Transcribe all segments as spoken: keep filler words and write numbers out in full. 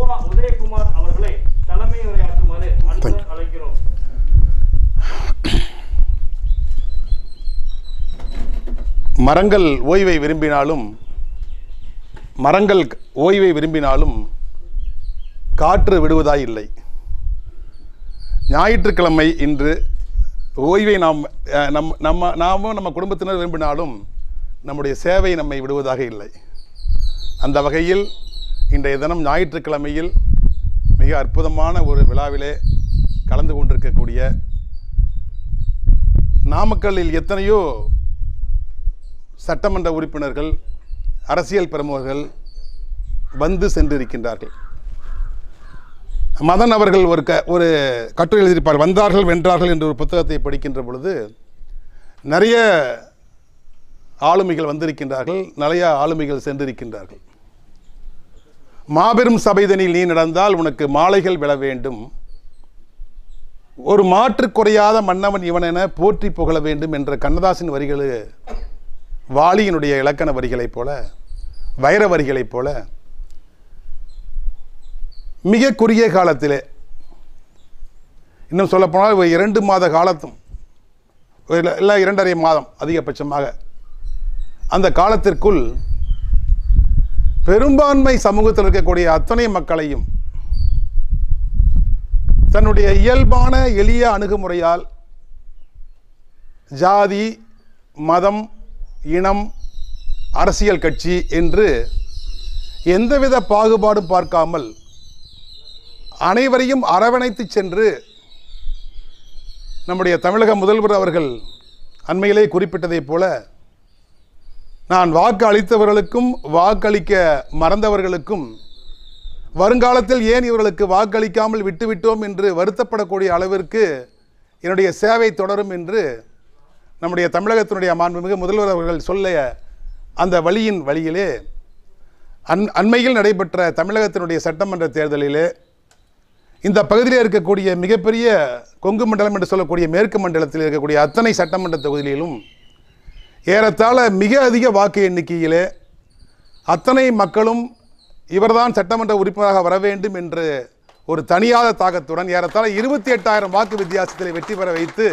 உவா உதயகுமார் அவர்களை தலைமை உரையாற்றுமாறு அன்புடன் அழைக்கிறோம். மரங்கள் ஓய்வை விரும்பினாலும் மரங்கள் ஓய்வை விரும்பினாலும் காற்று விடுவதாய் இல்லை. ஞாயிற்றுக்கிழமை இன்று ஓய்வை நாம் நம் நம்ம நாமும் நம்ம குடும்பத்தினர் விரும்பினாலும் நம்முடைய சேவை நம்மை விடுவதாக இல்லை. அந்த வகையில் இன்றைய தினம் ஞாயிற்றுக்கிழமையில் மிக அற்புதமான ஒரு விழாவிலே கலந்து கொண்டிருக்கக்கூடிய நாமக்கல்லில் எத்தனையோ சட்டமன்ற உறுப்பினர்கள், அரசியல் பிரமுகர்கள் வந்து சென்றிருக்கின்றார்கள். மதன் அவர்கள் ஒரு க ஒரு கட்டுரை எழுதியிருப்பார், வந்தார்கள் வென்றார்கள் என்ற ஒரு புத்தகத்தை படிக்கின்ற பொழுது நிறைய ஆளுமைகள் வந்திருக்கின்றார்கள், நிறைய ஆளுமைகள் சென்றிருக்கின்றார்கள். மாபெரும் சபைதனில் நீ நடந்தால் உனக்கு மாலைகள் விழ வேண்டும், ஒரு மாற்று குறையாத மன்னவன் இவன் என போற்றி புகழ வேண்டும் என்ற கண்ணதாசன் வரிகள் வாலியினுடைய இலக்கண வரிகளைப் போல, வைர வரிகளைப் போல மிக குறுகிய காலத்திலே, இன்னும் சொல்லப்போனால் இரண்டு மாத காலத்தும் இல்லை இரண்டரை மாதம் அதிகபட்சமாக, அந்த காலத்திற்குள் பெரும்பான்மை சமூகத்தில் இருக்கக்கூடிய அத்தனை மக்களையும் தன்னுடைய இயல்பான எளிய அணுகுமுறையால் ஜாதி, மதம், இனம், அரசியல் கட்சி என்று எந்தவித பாகுபாடும் பார்க்காமல் அனைவரையும் அரவணைத்து சென்று நம்முடைய தமிழக முதல்வர் அவர்கள் அண்மையிலே குறிப்பிட்டதைப் போல, நான் வாக்கு அளித்தவர்களுக்கும் வாக்களிக்க மறந்தவர்களுக்கும் வருங்காலத்தில் ஏன் இவர்களுக்கு வாக்களிக்காமல் விட்டுவிட்டோம் என்று வருத்தப்படக்கூடிய அளவிற்கு என்னுடைய சேவை தொடரும் என்று நம்முடைய தமிழகத்தினுடைய மாண்புமிகு முதல்வர் அவர்கள் சொல்ல அந்த வழியின் வழியிலே அன் அண்மையில் நடைபெற்ற தமிழகத்தினுடைய சட்டமன்ற தேர்தலிலே இந்த பகுதியில் இருக்கக்கூடிய மிகப்பெரிய கொங்கு மண்டலம் என்று சொல்லக்கூடிய மேற்கு மண்டலத்தில் இருக்கக்கூடிய அத்தனை சட்டமன்ற தொகுதிகளிலும் ஏறத்தாழ மிக அதிக வாக்கு எண்ணிக்கையிலே அத்தனை மக்களும் இவர்தான் சட்டமன்ற உறுப்பினராக வர வேண்டும் என்று ஒரு தனியாத தாக்கத்துடன் ஏறத்தாழ இருபத்தி எட்டாயிரம் வாக்கு வித்தியாசத்தில் வெற்றி பெற வைத்து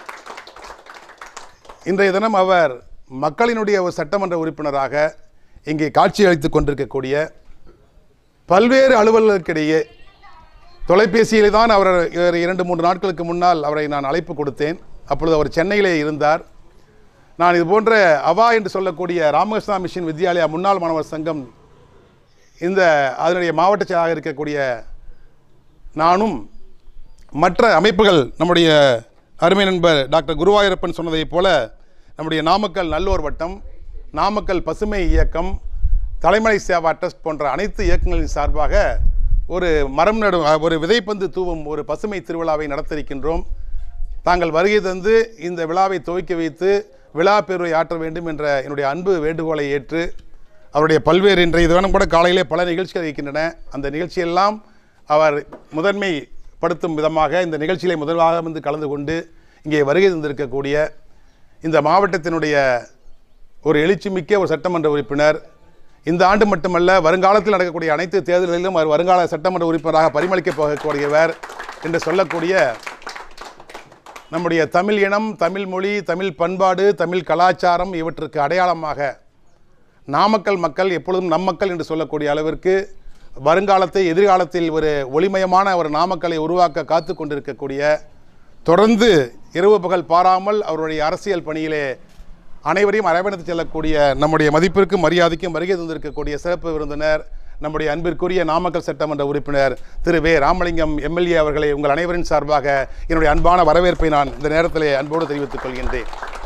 இன்றைய தினம் அவர் மக்களினுடைய ஒரு சட்டமன்ற உறுப்பினராக இங்கே காட்சி அளித்துக் கொண்டிருக்கக்கூடிய பல்வேறு அலுவலர்களுக்கிடையே தொலைபேசியிலே தான் அவர் இரண்டு மூன்று நாட்களுக்கு முன்னால் அவரை நான் அழைப்பு கொடுத்தேன். அப்பொழுது அவர் சென்னையிலே இருந்தார். நான் இது போன்ற அவா என்று சொல்லக்கூடிய ராமகிருஷ்ணா மிஷன் வித்யாலயா முன்னாள் மாணவர் சங்கம் இந்த அதனுடைய மாவட்ட செயலாளராக இருக்கக்கூடிய நானும் மற்ற அமைப்புகள், நம்முடைய அருமை நண்பர் டாக்டர் குருவாயூரப்பன் சொன்னதைப் போல நம்முடைய நாமக்கல் நல்லோர் வட்டம், நாமக்கல் பசுமை இயக்கம், தலைமலை சேவா ட்ரஸ்ட் போன்ற அனைத்து இயக்கங்களின் சார்பாக ஒரு மரம் நடு ஒரு விதைப்பந்து தூவும் ஒரு பசுமை திருவிழாவை நடத்திருக்கின்றோம். தாங்கள் வருகை தந்து இந்த விழாவை துவக்கி வைத்து விழா பேருரை ஆற்ற வேண்டும் என்ற என்னுடைய அன்பு வேண்டுகோளை ஏற்று அவருடைய பல்வேறு இன்றைய தினம் கூட காலையிலே பல நிகழ்ச்சிகள் இருக்கின்றன. அந்த நிகழ்ச்சியெல்லாம் அவர் முதன்மைப்படுத்தும் விதமாக இந்த நிகழ்ச்சியிலே முதலாக வந்து கலந்து கொண்டு இங்கே வருகை தந்திருக்கக்கூடிய இந்த மாவட்டத்தினுடைய ஒரு எழுச்சிமிக்க ஒரு சட்டமன்ற உறுப்பினர், இந்த ஆண்டு மட்டுமல்ல வருங்காலத்தில் நடக்கக்கூடிய அனைத்து தேர்தல்களிலும் அவர் வருங்கால சட்டமன்ற உறுப்பினராக பரிமளிக்கப் போகக்கூடியவர் என்று சொல்லக்கூடிய நம்முடைய தமிழ் இனம், தமிழ் மொழி, தமிழ் பண்பாடு, தமிழ் கலாச்சாரம் இவற்றுக்கு அடையாளமாக நாமக்கல் மக்கள் எப்பொழுதும் நம் மக்கள் என்று சொல்லக்கூடிய அளவிற்கு வருங்காலத்தை எதிர்காலத்தில் ஒரு ஒளிமயமான ஒரு நாமக்கலை உருவாக்க காத்து கொண்டிருக்கக்கூடிய, தொடர்ந்து இரவு பகல் பாராமல் அவருடைய அரசியல் பணியிலே அனைவரையும் அரவணைத்து செல்லக்கூடிய நம்முடைய மதிப்பிற்கும் மரியாதைக்கும் வருகை தந்திருக்கக்கூடிய சிறப்பு விருந்தினர் நம்முடைய அன்பிற்குரிய நாமக்கல் சட்டமன்ற உறுப்பினர் திரு வே ராமலிங்கம் எம்எல்ஏ அவர்களை உங்கள் அனைவரின் சார்பாக என்னுடைய அன்பான வரவேற்பை நான் இந்த நேரத்திலே அன்போடு தெரிவித்துக் கொள்கின்றேன்.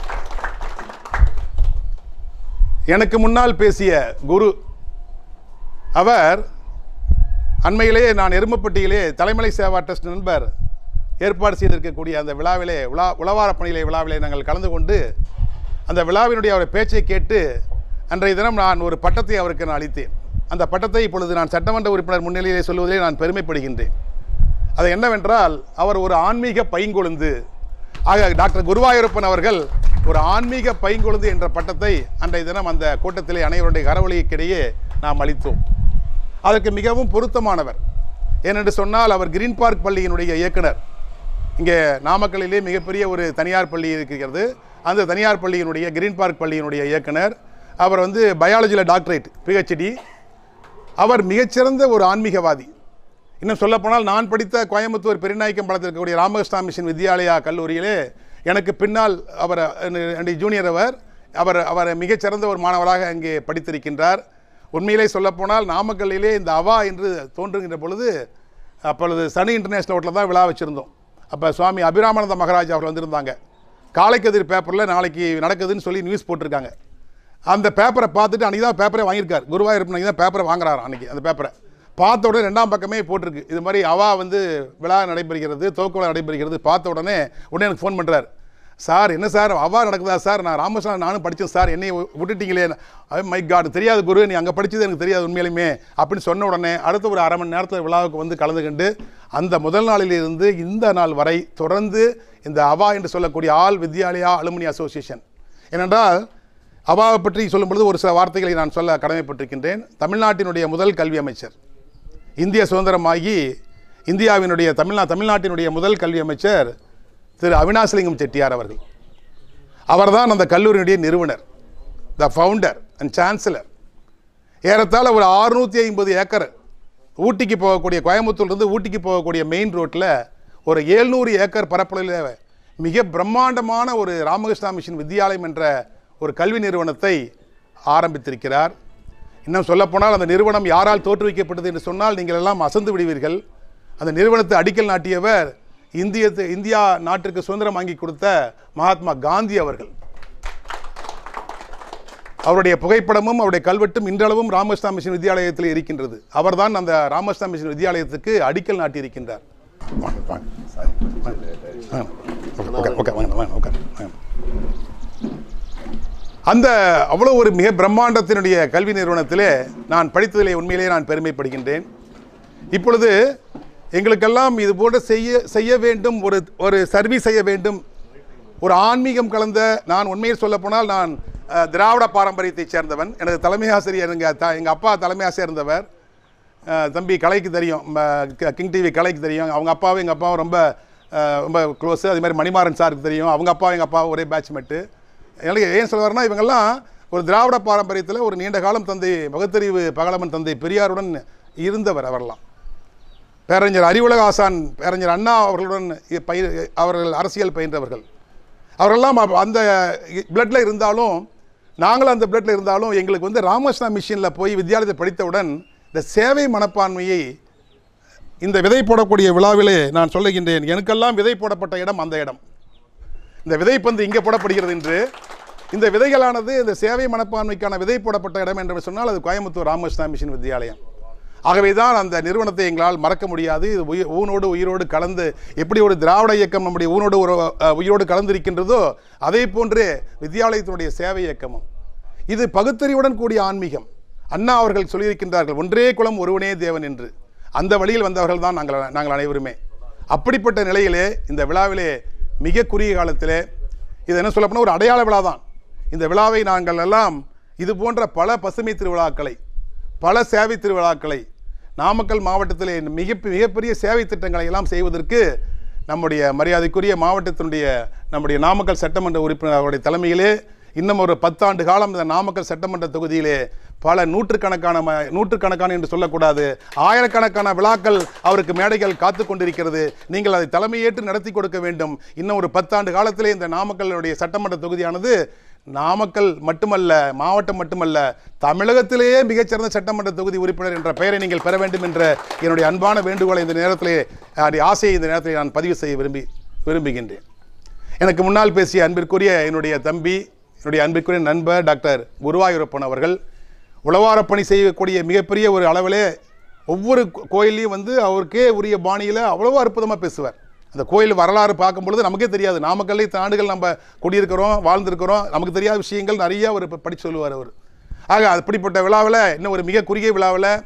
எனக்கு முன்னால் பேசிய குரு அவர் அண்மையிலே நான் எருமப்பட்டியிலே தலைமலை சேவா ட்ரஸ்ட் நண்பர் ஏற்பாடு செய்திருக்கக்கூடிய அந்த விழாவிலே உலா உளவார பணியிலே விழாவிலே நாங்கள் கலந்து கொண்டு அந்த விழாவினுடைய அவர் பேச்சை கேட்டு அன்றைய தினம் நான் ஒரு பட்டத்தை அவருக்கு நான் அளித்தேன். அந்த பட்டத்தை இப்பொழுது நான் சட்டமன்ற உறுப்பினர் முன்னிலையிலே சொல்வதிலே நான் பெருமைப்படுகின்றேன். அது என்னவென்றால் அவர் ஒரு ஆன்மீக பைங்கொழுந்து. ஆக டாக்டர் குருவாயூரப்பன் அவர்கள் ஒரு ஆன்மீக பைங்கொழுந்து என்ற பட்டத்தை அன்றைய தினம் அந்த கூட்டத்திலே அனைவருடைய கரவொலிக்கிடையே நாம் அளித்தோம். அதற்கு மிகவும் பொருத்தமானவர். ஏனென்று சொன்னால் அவர் கிரீன் பார்க் பள்ளியினுடைய இயக்குனர். இங்கே நாமக்கல்லிலே மிகப்பெரிய ஒரு தனியார் பள்ளி இருக்கிறது. அந்த தனியார் பள்ளியினுடைய கிரீன் பார்க் பள்ளியினுடைய இயக்குனர். அவர் வந்து பயாலஜியில் டாக்டரேட் பிஹெச்டி. அவர் மிகச்சிறந்த ஒரு ஆன்மீகவாதி. இன்னும் சொல்லப்போனால் நான் படித்த கோயம்புத்தூர் பெருநாயக்கம் படத்தில் இருக்கக்கூடிய ராமகிருஷ்ணா மிஷன் வித்யாலயா கல்லூரியிலே எனக்கு பின்னால் அவர் ஜூனியர் அவர் அவர் அவர் மிகச்சிறந்த ஒரு மாணவராக அங்கே படித்திருக்கின்றார். உண்மையிலே சொல்லப்போனால் நாமக்கல்லிலே இந்த அவா என்று தோன்றுகின்ற பொழுது அப்பொழுது சனி இன்டர்நேஷ்னல் ஹோட்டலில் தான் விழா வச்சுருந்தோம். அப்போ சுவாமி அபிராமானந்த மகாராஜ் அவர்கள் வந்திருந்தாங்க. காலைக்கதிர் பேப்பரில் நாளைக்கு நடக்குதுன்னு சொல்லி நியூஸ் போட்டிருக்காங்க. அந்த பேப்பரை பார்த்துட்டு அன்றைக்கி தான் பேப்பரே வாங்கியிருக்கார். குருவாயூர் அன்றைக்கி தான் பேப்பரை வாங்குறாரு. அன்றைக்கி அந்த பேப்பரை பார்த்த உடனே ரெண்டாம் பக்கமே போட்டிருக்கு, இது மாதிரி அவா வந்து விழா நடைபெறுகிறது, துவக்க விழா நடைபெறுகிறது. பார்த்த உடனே உடனே எனக்கு ஃபோன் பண்ணுறார். சார் என்ன சார் அவா நடக்குதா சார்? நான் ராமகிருஷ்ணன் நானும் படித்தேன் சார், என்னை விட்டுட்டீங்களே. மை காட், தெரியாது குரு, நீ அங்கே படித்தது எனக்கு தெரியாது உண்மையிலுமே அப்படின்னு சொன்ன உடனே அடுத்த ஒரு அரை மணி நேரத்தில் விழாவுக்கு வந்து கலந்து கொண்டு அந்த முதல் நாளிலிருந்து இந்த நாள் வரை தொடர்ந்து இந்த அவா என்று சொல்லக்கூடிய ஆல் வித்யாலயா அலுமினி அசோசியேஷன். ஏனென்றால் அவாவை பற்றி சொல்லும் பொழுது ஒரு சில வார்த்தைகளை நான் சொல்ல கடமைப்பட்டிருக்கின்றேன். தமிழ்நாட்டினுடைய முதல் கல்வி அமைச்சர், இந்திய சுதந்திரமாகி இந்தியாவினுடைய தமிழ்நா தமிழ்நாட்டினுடைய முதல் கல்வி அமைச்சர் திரு அவினாசிலிங்கம் செட்டியார் அவர்கள். அவர்தான் அந்த கல்லூரியினுடைய நிறுவனர், த ஃபவுண்டர் அண்ட் சான்சலர். ஏறத்தாழ ஒரு அறுநூற்றி ஐம்பது ஏக்கர் ஊட்டிக்கு போகக்கூடிய, கோயம்புத்தூர்லேருந்து ஊட்டிக்கு போகக்கூடிய மெயின் ரோட்டில் ஒரு ஏழ்நூறு ஏக்கர் பரப்பளவில் மிக பிரம்மாண்டமான ஒரு ராமகிருஷ்ணா மிஷன் வித்யாலயம் என்ற ஒரு கல்வி நிறுவனத்தை ஆரம்பித்திருக்கிறார். இன்னும் சொல்லப்போனால் அந்த நிறுவனம் யாரால் தோற்றுவிக்கப்பட்டது என்று சொன்னால் நீங்கள் எல்லாம் அசந்து விடுவீர்கள். அந்த நிறுவனத்தை அடிக்கல் நாட்டியவர் இந்திய இந்தியா நாட்டிற்கு சுதந்திரம் வாங்கி கொடுத்த மகாத்மா காந்தி அவர்கள். அவருடைய புகைப்படமும் அவருடைய கல்வெட்டும் இன்றளவும் ராமகிருஷ்ணா மிஷன் வித்யாலயத்தில் இருக்கின்றது. அவர்தான் அந்த ராமகிருஷ்ணா மிஷன் வித்யாலயத்துக்கு அடிக்கல் நாட்டி இருக்கின்றார். அந்த அவ்வளோ ஒரு மிக பிரம்மாண்டத்தினுடைய கல்வி நிறுவனத்திலே நான் படித்ததிலே உண்மையிலே நான் பெருமைப்படுகின்றேன். இப்பொழுது எங்களுக்கெல்லாம் இது போன்ற செய்ய செய்ய வேண்டும், ஒரு ஒரு சர்வீஸ் செய்ய வேண்டும், ஒரு ஆன்மீகம் கலந்த, நான் உண்மையை சொல்லப்போனால் நான் திராவிட பாரம்பரியத்தைச் சேர்ந்தவன். எனது தலைமை ஆசிரியர் எங்கள் த எங்கள் அப்பா தலைமை ஆசிரியர் இருந்தவர். தம்பி கலைக்கு தெரியும், கிங் டிவி கலைக்கு தெரியும். அவங்க அப்பாவும் எங்கள் அப்பாவும் ரொம்ப ரொம்ப க்ளோஸு. அதே மாதிரி மணிமாறன் சாருக்கு தெரியும். அவங்க அப்பாவும் எங்கள் அப்பாவும் ஒரே பேட்ச்மெட்டு. எனக்கு ஏன் சொல்லுவார்னா, இவங்கெல்லாம் ஒரு திராவிட பாரம்பரியத்தில் ஒரு நீண்ட காலம் தந்தை பகுத்தறிவு பகலமன் தந்தை பெரியாருடன் இருந்தவர். அவரெல்லாம் பேரறிஞர் அறிவுலக ஆசான் பேரறிஞர் அண்ணா அவர்களுடன் பயிர் அவர்கள் அரசியல் பயின்றவர்கள். அவரெல்லாம் அந்த பிளட்டில் இருந்தாலும், நாங்களும் அந்த பிளட்டில் இருந்தாலும், எங்களுக்கு வந்து ராமகிருஷ்ணா மிஷனில் போய் வித்யாலயத்தை படித்தவுடன் இந்த சேவை மனப்பான்மையை இந்த விதை போடக்கூடிய விழாவிலே நான் சொல்லுகின்றேன். எனக்கெல்லாம் விதை போடப்பட்ட இடம் அந்த இடம். இந்த விதைப்பந்து இங்கே போடப்படுகிறது என்று, இந்த விதைகளானது இந்த சேவை மனப்பான்மைக்கான விதை போடப்பட்ட இடம் என்று சொன்னால் அது கோயம்புத்தூர் ராமகிருஷ்ணா மிஷன் வித்யாலயம். ஆகவே தான் அந்த நிறுவனத்தை எங்களால் மறக்க முடியாது. இது உயிர் ஊனோடு உயிரோடு கலந்து, எப்படி ஒரு திராவிட இயக்கம் நம்முடைய ஊனோடு ஒரு உயிரோடு கலந்திருக்கின்றதோ அதே போன்று வித்யாலயத்தினுடைய சேவை இயக்கமும். இது பகுத்தறிவுடன் கூடிய ஆன்மீகம். அண்ணா அவர்கள் சொல்லியிருக்கின்றார்கள், ஒன்றே குலம் ஒருவனே தேவன் என்று. அந்த வழியில் வந்தவர்கள் தான் நாங்கள் நாங்கள் அனைவருமே. அப்படிப்பட்ட நிலையிலே இந்த விழாவிலே மிக குறுகிய காலத்திலே இது என்ன சொல்லப்போனால் ஒரு அடையாள விழா தான். இந்த விழாவை நாங்கள் எல்லாம் இது போன்ற பல பசுமை திருவிழாக்களை, பல சேவை திருவிழாக்களை, நாமக்கல் மாவட்டத்திலே மிக மிகப்பெரிய சேவை திட்டங்களை எல்லாம் செய்வதற்கு நம்முடைய மரியாதைக்குரிய மாவட்டத்தினுடைய நம்முடைய நாமக்கல் சட்டமன்ற உறுப்பினர் அவருடைய தலைமையிலே இன்னும் ஒரு பத்தாண்டு காலம் இந்த நாமக்கல் சட்டமன்ற தொகுதியிலே பல நூற்றுக்கணக்கான நூற்றுக்கணக்கான என்று சொல்லக்கூடாது, ஆயிரக்கணக்கான விழாக்கள் அவருக்கு மேடைகள் காத்து கொண்டிருக்கிறது. நீங்கள் அதை தலைமையேற்று நடத்தி கொடுக்க வேண்டும். இன்னும் ஒரு பத்தாண்டு காலத்திலே இந்த நாமக்கல்லுடைய சட்டமன்ற தொகுதியானது நாமக்கல் மட்டுமல்ல, மாவட்டம் மட்டுமல்ல, தமிழகத்திலேயே மிகச்சிறந்த சட்டமன்ற தொகுதி உறுப்பினர் என்ற பெயரை நீங்கள் பெற வேண்டும் என்ற என்னுடைய அன்பான வேண்டுகோளை இந்த நேரத்திலே, ஆசையை இந்த நேரத்தில் நான் பதிவு செய்ய விரும்பி விரும்புகின்றேன். எனக்கு முன்னால் பேசிய அன்பிற்குரிய என்னுடைய தம்பி, என்னுடைய அன்பிற்குரிய நண்பர் டாக்டர் குருவாயூரப்பன் அவர்கள் உளவாரப்பணி செய்யக்கூடிய மிகப்பெரிய ஒரு அளவிலே ஒவ்வொரு கோயிலையும் வந்து அவருக்கே உரிய பாணியில் அவ்வளோ அற்புதமாக பேசுவார். அந்த கோயில் வரலாறு பார்க்கும் பொழுது நமக்கே தெரியாது, நாமக்கல்லே ஆண்டுகள் நம்ம குடியிருக்கிறோம், வாழ்ந்திருக்கிறோம், நமக்கு தெரியாத விஷயங்கள் நிறைய அவர் படித்து சொல்லுவார் அவர். ஆக அப்படிப்பட்ட விழாவில் இன்னும் ஒரு மிக குறுகிய விழாவில்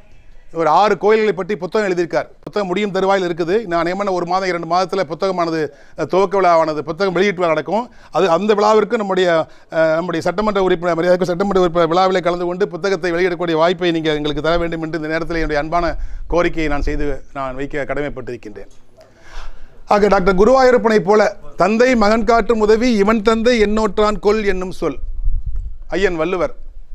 ஒரு ஆறு கோயில்களை பற்றி புத்தகம் எழுதியிருக்கார். புத்தகம் முடியும் தருவாயில் இருக்குது. நான் நியமன ஒரு மாதம் இரண்டு மாதத்தில் புத்தகமானது துவக்க விழாவானது புத்தகம் வெளியீட்டு விழா நடக்கும். அது அந்த விழாவிற்கு நம்முடைய நம்முடைய சட்டமன்ற உறுப்பினர் மரியாதை சட்டமன்ற உறுப்பினர் விழாவில் கலந்து கொண்டு புத்தகத்தை வெளியிடக்கூடிய வாய்ப்பை நீங்கள் எங்களுக்கு தர வேண்டும் என்று இந்த நேரத்தில் என்னுடைய அன்பான கோரிக்கையை நான் செய்து நான் வைக்க கடமைப்பட்டிருக்கின்றேன். ஆக டாக்டர் குருவாயூரப்பனை போல தந்தை மகன் காட்டும் உதவி இவன் தந்தை என்னோற்றான் கொல் என்னும் சொல் ஐயன் வள்ளுவர்.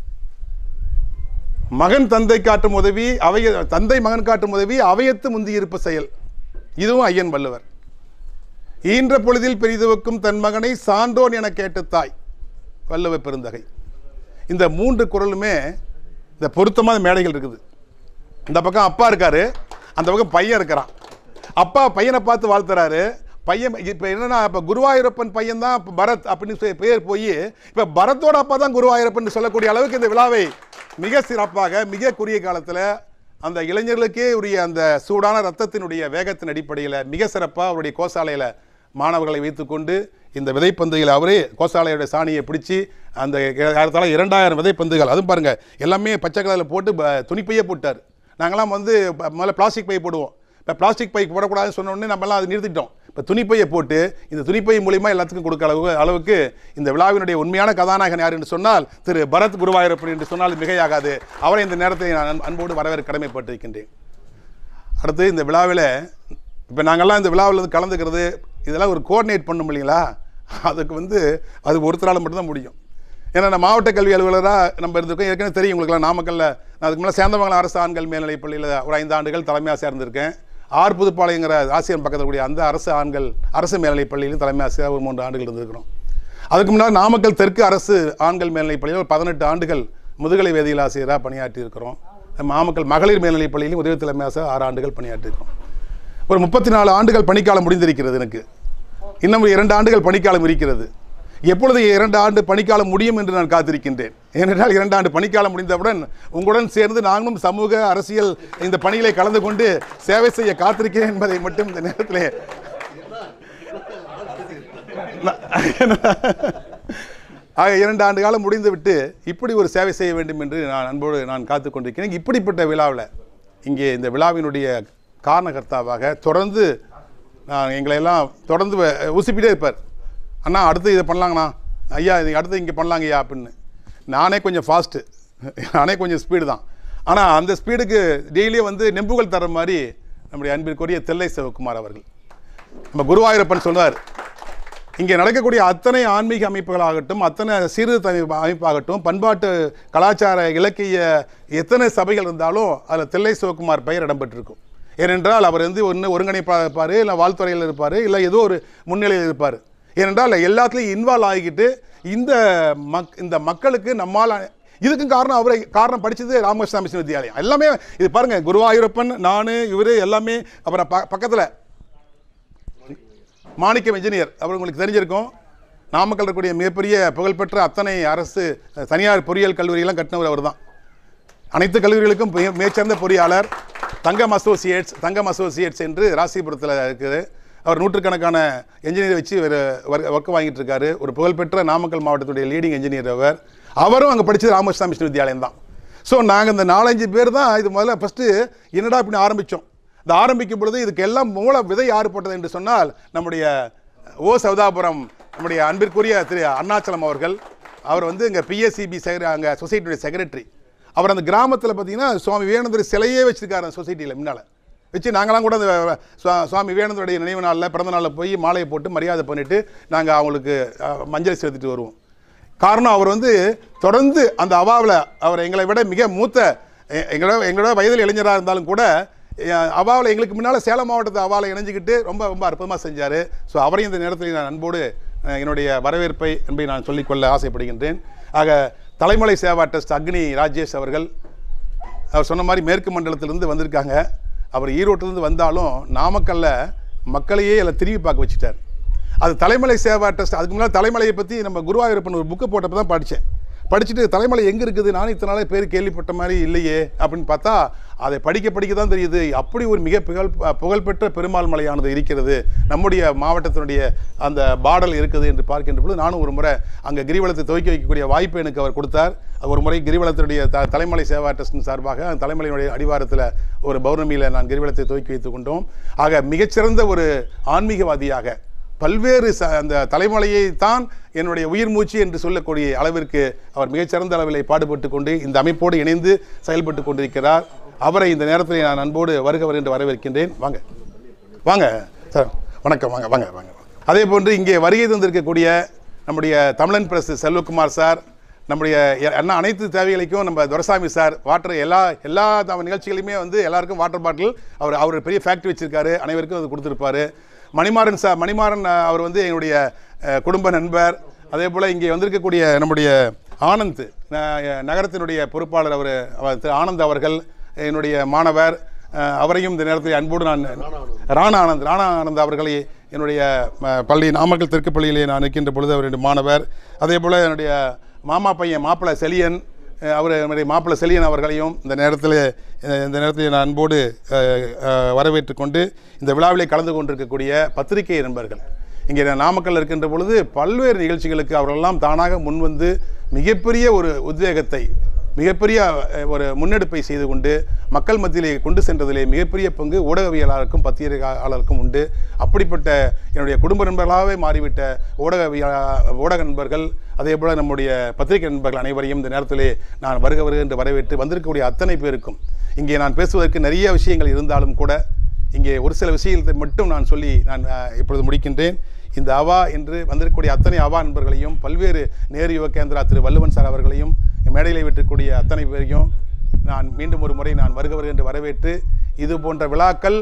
மகன் தந்தை காட்டும் உதவி அவைய தந்தை மகன் காட்டும் உதவி அவையத்து முந்தியிருப்பு செயல், இதுவும் ஐயன் வள்ளுவர். ஈன்ற பொழுதில் பெரிதுவக்கும் தன் மகனை சான்றோன் என கேட்டு தாய், வள்ளுவ பெருந்தகை. இந்த மூன்று குறளுமே இந்த பொருத்தமான மேடைகள் இருக்குது. இந்த பக்கம் அப்பா இருக்காரு, அந்த பக்கம் பையன் இருக்கிறான். அப்பா பையனை பார்த்து வாழ்த்துறாரு. பையன் இப்போ என்னன்னா, இப்போ குருவாயூரப்பன் பையன் தான் பரத் அப்படின்னு பேர் போய் இப்போ பரத்தோட அப்பா தான் குருவாயூரப்பன் சொல்லக்கூடிய அளவுக்கு இந்த விழாவை மிக சிறப்பாக மிக குறுகிய காலத்தில் அந்த இளைஞர்களுக்கே உரிய அந்த சூடான ரத்தத்தினுடைய வேகத்தின் அடிப்படையில் மிக சிறப்பாக அவருடைய கோசாலையில் மாணவர்களை வைத்துக்கொண்டு இந்த விதைப்பந்துகள் அவரே கோசாலையோட சாணியை பிடிச்சி அந்த ஏறத்தாழ இரண்டாயிரம் விதைப்பந்துகள், அதுவும் பாருங்கள் எல்லாமே பச்சை கலரில் போட்டு துணிப்பையே போட்டார். நாங்களாம் வந்து முதல்ல பிளாஸ்டிக் பை போடுவோம். இப்போ பிளாஸ்டிக் பை போடக்கூடாதுன்னு சொன்னோடனே நம்மளாம் அதை நிறுத்திட்டோம். இப்போ துணிப்பையை போட்டு இந்த துணிப்பை மூலிமா எல்லாத்துக்கும் கொடுக்க அளவு அளவுக்கு இந்த விழாவினுடைய உண்மையான கதாநாயகன் யார் என்று சொன்னால் திரு பரத் குருவாயூரப்பன் என்று சொன்னால் மிகையாகாது. அவரை இந்த நேரத்தை நான் அன்போடு வரவேற்க கடமைப்பட்டிருக்கின்றேன். அடுத்து இந்த விழாவில் இப்போ நாங்கள்லாம் இந்த விழாவில் கலந்துக்கிறது இதெல்லாம் ஒரு கோஆர்டினேட் பண்ணும் இல்லைங்களா, அதுக்கு வந்து அது ஒருத்தரால் மட்டும்தான் முடியும். ஏன்னா நான் மாவட்ட கல்வி அலுவலராக நம்ம இருந்திருக்கோம். ஏற்கனவே தெரியும் உங்களுக்குலாம். நாமக்கல்ல நான் அதுக்கு மேலே சேந்தமங்கலம் அரசு ஆண்கள் மேல்நிலைப் பள்ளியில் ஒரு ஐந்து ஆண்டுகள் தலைமையாக சேர்ந்திருக்கேன். ஆர் புதுப்பாளையங்கிற ஆசிரியர் பக்கத்தில் கூடிய அந்த அரசு ஆண்கள் அரசு மேல்நிலைப் பள்ளியிலும் தலைமை ஆசிரியர் ஒரு மூன்று ஆண்டுகள் இருந்திருக்கிறோம். அதுக்கு முன்னாடி நாமக்கல் தெற்கு அரசு ஆண்கள் மேல்நிலைப் பள்ளியில் ஒரு பதினெட்டு ஆண்டுகள் முதுகலை வேதியியல் ஆசிரியராக பணியாற்றி இருக்கிறோம். நாமக்கல் மகளிர் மேல்நிலைப் பள்ளியிலும் உதவி தலைமை ஆசிரியர் ஆறு ஆண்டுகள் பணியாற்றிருக்கிறோம். ஒரு முப்பத்தி நாலு ஆண்டுகள் பணிக்காலம் முடிந்திருக்கிறது. எனக்கு இன்னும் இரண்டு ஆண்டுகள் பணிக்காலம் இருக்கிறது. எப்பொழுது இரண்டு ஆண்டு பணிக்காலம் முடியும் என்று நான் காத்திருக்கின்றேன். ஏனென்றால் இரண்டு ஆண்டு பணிக்காலம் முடிந்தவுடன் உங்களுடன் சேர்ந்து நாங்களும் சமூக அரசியல் இந்த பணிகளை கலந்து கொண்டு சேவை செய்ய காத்திருக்கிறேன் என்பதை மட்டும் இந்த நேரத்தில் ஆக இரண்டு ஆண்டு காலம் முடிந்துவிட்டு இப்படி ஒரு சேவை செய்ய வேண்டும் என்று நான் அன்போடு நான் காத்து கொண்டிருக்கிறேன். இப்படிப்பட்ட விழாவில் இங்கே இந்த விழாவினுடைய காரணகர்த்தாவாக தொடர்ந்து நான் எங்களை எல்லாம் தொடர்ந்து உசுப்பிட்டே இருப்பார். அண்ணா அடுத்து இதை பண்ணலாங்கண்ணா, ஐயா இது அடுத்து இங்கே பண்ணலாங்க ஐயா அப்படின்னு. நானே கொஞ்சம் ஃபாஸ்ட்டு, நானே கொஞ்சம் ஸ்பீடு தான். ஆனால் அந்த ஸ்பீடுக்கு டெய்லியும் வந்து நெம்புகள் தர மாதிரி நம்முடைய அன்பிற்குரிய தில்லை சிவகுமார் அவர்கள், நம்ம குருவாயூரப்பன் சொன்னார், இங்கே நடக்கக்கூடிய அத்தனை ஆன்மீக அமைப்புகளாகட்டும், அத்தனை சீர்திருத்த அமைப்பாகட்டும், பண்பாட்டு கலாச்சார இலக்கிய எத்தனை சபைகள் இருந்தாலும் அதில் தில்லை சிவகுமார் பெயர் இடம்பெற்றிருக்கும். ஏனென்றால் அவர் வந்து ஒன்று ஒருங்கிணைப்பாக இருப்பார், இல்லை வாழ்த்துறையில் இருப்பார், இல்லை ஏதோ ஒரு முன்னிலையில் இருப்பார். ஏனென்றால் எல்லாத்துலேயும் இன்வால்வ் ஆகிக்கிட்டு இந்த மக் இந்த மக்களுக்கு நம்மால் இதுக்கும் காரணம் அவரை காரணம் படித்தது ராமகிருஷ்ணா மிஷன் வித்யாலயம் எல்லாமே. இது பாருங்கள், குருவாயூரப்பன், நான், இவர் எல்லாமே. அப்புறம் ப பக்கத்தில் மாணிக்கம் இன்ஜினியர், அவர் உங்களுக்கு தெரிஞ்சிருக்கும். நாமக்கல் இருக்கக்கூடிய மிகப்பெரிய புகழ்பெற்ற அத்தனை அரசு தனியார் பொறியியல் கல்லூரியெல்லாம் கட்டினவர் அவர் தான். அனைத்து கல்லூரிகளுக்கும் மிகச்சிறந்த பொறியாளர். தங்கம் அசோசியேட்ஸ் தங்கம் அசோசியேட்ஸ் என்று ராசிபுரத்தில் இருக்குது. அவர் நூற்றுக்கணக்கான என்ஜினியர் வச்சு ஒர்க் வாங்கிட்டு இருக்காரு. ஒரு புகழ்பெற்ற நாமக்கல் மாவட்டத்துடைய லீடிங் என்ஜினியர் அவர். அவரும் அங்கே படித்தது ராமகிருஷ்ணா மிஷன் வித்யாலயம் தான். ஸோ நாங்கள் இந்த நாலஞ்சு பேர் தான் இது முதல்ல ஃபஸ்ட்டு என்னடா அப்படின்னு ஆரம்பித்தோம். இந்த ஆரம்பிக்கும் பொழுது இதுக்கு எல்லாம் மூல விதை யார் போட்டது என்று சொன்னால் நம்முடைய ஓ சௌதாபுரம் நம்முடைய அன்பிற்குரிய திரு அருணாச்சலம் அவர்கள். அவர் வந்து இங்கே பிஎஸ்சிபி செக்ர அங்கே சொசைட்டியுடைய செக்ரட்டரி. அவர் அந்த கிராமத்தில் பார்த்தீங்கன்னா சுவாமி விவேகானந்தர் சிலையே வச்சுருக்காரு அந்த சொசைட்டியில் முன்னால் வச்சு. நாங்களாம் கூட அந்த சுவாமி விவேகானந்தருடைய நினைவு நாளில் பிறந்த நாளில் போய் மாலையை போட்டு மரியாதை பண்ணிவிட்டு நாங்கள் அவங்களுக்கு மஞ்சள் செலுத்திட்டு வருவோம். காரணம் அவர் வந்து தொடர்ந்து அந்த அவாவில் அவர் எங்களை விட மிக மூத்த எங்களோட எங்களோட வயதில் இளைஞராக இருந்தாலும் கூட அவாவில் எங்களுக்கு முன்னால் சேலம் மாவட்டத்தை அவாவில் இணைஞ்சிக்கிட்டு ரொம்ப ரொம்ப அற்புதமாக செஞ்சார். ஸோ அவரையும் இந்த நேரத்தில் நான் அன்போடு என்னுடைய வரவேற்பை என்பதை நான் சொல்லிக்கொள்ள ஆசைப்படுகின்றேன். ஆக தலைமலை சேவா டெஸ்ட் அக்னி ராஜேஷ் அவர்கள் அவர் சொன்ன மாதிரி மேற்கு மண்டலத்திலிருந்து வந்திருக்காங்க. அவர் ஈரோட்டிலிருந்து வந்தாலும் நாமக்கல்ல மக்களையே எல்லாம் திரும்பி பார்க்க வச்சுட்டார். அது தலைமலை சேவா டெஸ்ட். அதுக்கு முன்னாடி தலைமலையை பற்றி நம்ம குருவாயூரப்பன் ஒரு புக்கு போட்டப்போ தான் படித்தேன். படிச்சுட்டு தலைமலை எங்கே இருக்குது, நானும் இத்தனை நாளே பேர் கேள்விப்பட்ட மாதிரி இல்லையே அப்படின்னு பார்த்தா அதை படிக்க படிக்க தான் தெரியுது. அப்படி ஒரு மிக புகழ் புகழ்பெற்ற பெருமாள் மலையானது இருக்கிறது, நம்முடைய மாவட்டத்தினுடைய அந்த பாடல் இருக்குது என்று பார்க்கின்ற பொழுது நானும் ஒரு முறை அங்கே கிரிவலத்தை துவக்கி வைக்கக்கூடிய வாய்ப்பை எனக்கு அவர் கொடுத்தார். ஒரு முறை கிரிவலத்தினுடைய த தலைமலை சேவா ட்ரஸ்டின் சார்பாக அந்த தலைமலையினுடைய அடிவாரத்தில் ஒரு பௌர்ணமியில் நான் கிரிவலத்தை துவக்கி வைத்துக் கொண்டோம். ஆக மிகச்சிறந்த ஒரு ஆன்மீகவாதியாக பல்வேறு ச அந்த தலைமலையை தான் என்னுடைய உயிர் மூச்சு என்று சொல்லக்கூடிய அளவிற்கு அவர் மிகச்சிறந்த அளவில் பாடுபட்டு கொண்டு இந்த அமைப்போடு இணைந்து செயல்பட்டு கொண்டிருக்கிறார். அவரை இந்த நேரத்தில் நான் அன்போடு வருகவர் என்று வரவேற்கின்றேன். வாங்க வாங்க சார், வணக்கம். வாங்க வாங்க வாங்க அதே போன்று இங்கே வருகை தந்திருக்கக்கூடிய நம்முடைய தமிழன் பிரஸ் செல்வகுமார் சார், நம்முடைய என்ன அனைத்து தேவைகளுக்கும் நம்ம துரைசாமி சார், வாட்டர் எல்லா எல்லா நிகழ்ச்சிகளையுமே வந்து எல்லாருக்கும் வாட்டர் பாட்டில் அவர் அவர் பெரிய ஃபேக்ட்ரி வச்சிருக்காரு, அனைவருக்கும் அது கொடுத்துருப்பாரு. மணிமாறன் சார், மணிமாறன் அவர் வந்து என்னுடைய குடும்ப நண்பர். அதே போல் இங்கே வந்திருக்கக்கூடிய நம்முடைய ஆனந்த் நகரத்தினுடைய பொறுப்பாளர் அவர் திரு ஆனந்த் அவர்கள் என்னுடைய மாணவர். அவரையும் இந்த நேரத்தில் அன்போடு நான் ராணா ஆனந்த் ராணா ஆனந்த் அவர்களை என்னுடைய பள்ளி நாமக்கல் தெற்கு பள்ளியிலே நான் இருக்கின்ற பொழுது அவருடைய மாணவர். அதே போல் என்னுடைய மாமா பையன் மாப்பிள்ளை செலியன், அவர் என்னுடைய மாப்பிள்ளை செலியன் அவர்களையும் இந்த நேரத்தில் இந்த நேரத்தில் நான் அன்போடு வரவேற்று கொண்டு இந்த விழாவிலே கலந்து கொண்டிருக்கக்கூடிய பத்திரிகை நண்பர்கள், இங்கே நாமக்கல் இருக்கின்ற பொழுது பல்வேறு நிகழ்ச்சிகளுக்கு அவர்களெல்லாம் தானாக முன்வந்து மிகப்பெரிய ஒரு உத்வேகத்தை மிகப்பெரிய ஒரு முன்னெடுப்பை செய்து கொண்டு மக்கள் மத்தியிலே கொண்டு சென்றதிலே மிகப்பெரிய பங்கு ஊடகவியலாளருக்கும் பத்திரிகையாளருக்கும் உண்டு. அப்படிப்பட்ட என்னுடைய குடும்ப நண்பர்களாகவே மாறிவிட்ட ஊடகவிய ஊடக நண்பர்கள், அதே போல் நம்முடைய பத்திரிகை நண்பர்கள் அனைவரையும் இந்த நேரத்திலே நான் வருக வருக என்று வரவேற்று வந்திருக்கக்கூடிய அத்தனை பேருக்கும் இங்கே நான் பேசுவதற்கு நிறைய விஷயங்கள் இருந்தாலும் கூட இங்கே ஒரு சில விஷயத்தை மட்டும் நான் சொல்லி நான் இப்பொழுது முடிக்கின்றேன். இந்த அவா என்று வந்திருக்கக்கூடிய அத்தனை அவா நண்பர்களையும், பல்வேறு நேரு யுவ கேந்திரா திரு வள்ளுவன் சார் அவர்களையும், மேடையில் வெற்றக்கூடிய அத்தனை பேரையும் நான் மீண்டும் ஒரு முறை நான் வருக வருக என்று வரவேற்று, இது போன்ற விழாக்கள்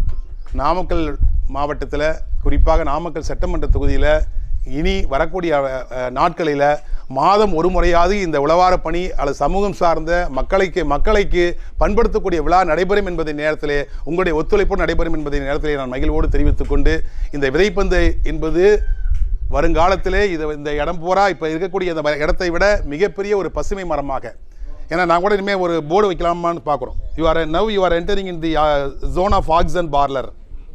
நாமக்கல் மாவட்டத்தில், குறிப்பாக நாமக்கல் சட்டமன்ற தொகுதியில் இனி வரக்கூடிய நாட்களில் மாதம் ஒரு முறையாவது இந்த உழவார பணி அல்லது சமூகம் சார்ந்த மக்களுக்கு மக்களுக்கு பண்படுத்தக்கூடிய விழா நடைபெறும் என்பதை நேரத்திலே உங்களுடைய ஒத்துழைப்போடு நடைபெறும் என்பதை நேரத்திலே நான் மகிழ்வோடு தெரிவித்துக் கொண்டு, இந்த விதைப்பந்து என்பது வருங்காலத்திலே இது இந்த இடம் பூரா இப்போ இருக்கக்கூடிய இந்த இடத்தை விட மிகப்பெரிய ஒரு பசுமை மரமாக, ஏன்னா நான் கூட இனிமேல் ஒரு போர்டு வைக்கலாமான்னு பார்க்குறோம். You are now you are entering in the zone of oxygen parlour.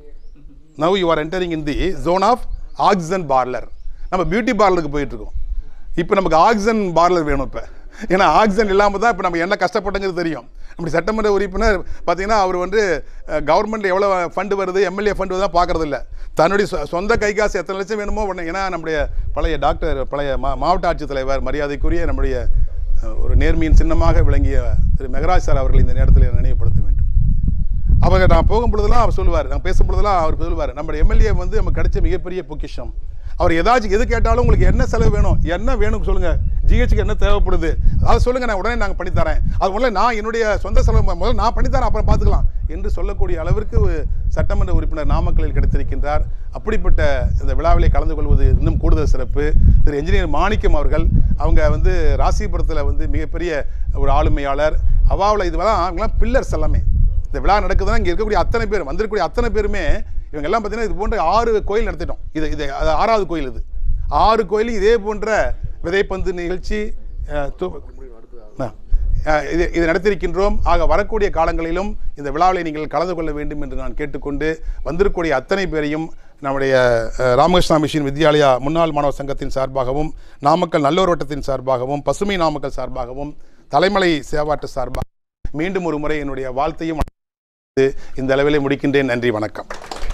Now you are entering in the zone of oxygen parlour. நம்ம பியூட்டி பார்லருக்கு போயிட்டுருக்கோம், இப்போ நமக்கு ஆக்சிஜன் பார்லர் வேணும். இப்போ ஏன்னா ஆக்சிஜன் இல்லாமல் தான் இப்போ நம்ம என்ன கஷ்டப்பட்டங்கிறது தெரியும். நம்முடைய சட்டமன்ற உறுப்பினர் பார்த்தீங்கன்னா அவர் வந்து கவர்மெண்ட் எவ்வளோ ஃபண்டு வருது, எம்எல்ஏ ஃபண்டு தான் பார்க்குறது இல்லை, தன்னுடைய சொந்த கை காசு எத்தனை லட்சம் வேணுமோ ஒன்று. ஏன்னா நம்முடைய பழைய டாக்டர் பழைய மா மாவட்ட ஆட்சித்தலைவர் மரியாதைக்குரிய நம்முடைய ஒரு நேர்மையின் சின்னமாக விளங்கிய திரு மெகராஜ் சார் அவர்கள் இந்த நேரத்தில் நினைவுபடுத்த வேண்டும். அவங்க நான் போகும் பொழுதெல்லாம் அவர் சொல்லுவார், நான் பேசும் பொழுதெல்லாம் அவர் சொல்லுவார், நம்முடைய எம்எல்ஏ வந்து நமக்கு கிடைச்ச மிகப்பெரிய பொக்கிஷம். அவர் ஏதாச்சும் எது கேட்டாலும் உங்களுக்கு என்ன செலவு வேணும், என்ன வேணும்னு சொல்லுங்கள், ஜிஹெச்சுக்கு என்ன தேவைப்படுது அதை சொல்லுங்கள், நான் உடனே நாங்கள் பண்ணித்தரேன், அது முதல்ல நான் என்னுடைய சொந்த செலவு முதல்ல நான் பண்ணித்தரேன், அப்புறம் பார்த்துக்கலாம் என்று சொல்லக்கூடிய அளவிற்கு சட்டமன்ற உறுப்பினர் நாமக்கலில் கிடைத்திருக்கின்றார். அப்படிப்பட்ட இந்த விழாவிலே கலந்து கொள்வது இன்னும் கூடுதல் சிறப்பு. திரு என்ஜினியர் மாணிக்கம் அவர்கள், அவங்க வந்து ராசிபுரத்தில் வந்து மிகப்பெரிய ஒரு ஆளுமையாளர். அவாவில் இதுவெல்லாம் அவங்களாம் பில்லர்ஸ் எல்லாமே. இந்த விழா நடக்குதுன்னா இங்கே இருக்கக்கூடிய அத்தனை பேர் வந்திருக்கக்கூடிய அத்தனை பேருமே இவங்க எல்லாம் பார்த்தீங்கன்னா இது போன்ற ஆறு கோயில் நடத்திட்டோம். இது இது ஆறாவது கோயில். இது ஆறு கோயில் இதே போன்ற விதைப்பந்து நிகழ்ச்சி இது இது நடத்தியிருக்கின்றோம். ஆக வரக்கூடிய காலங்களிலும் இந்த விழாவில் நீங்கள் கலந்து கொள்ள வேண்டும் என்று நான் கேட்டுக்கொண்டு, வந்திருக்கக்கூடிய அத்தனை பேரையும் நம்முடைய ராமகிருஷ்ணா மிஷன் வித்யாலயா முன்னாள் மாணவர் சங்கத்தின் சார்பாகவும், நாமக்கல் நல்லூர் வட்டத்தின் சார்பாகவும், பசுமை நாமக்கல் சார்பாகவும், தலைமலை சேவாட்ட சார்பாக மீண்டும் ஒரு முறை என்னுடைய வாழ்த்தையும் இந்த அளவிலே முடிக்கின்றேன். நன்றி, வணக்கம்.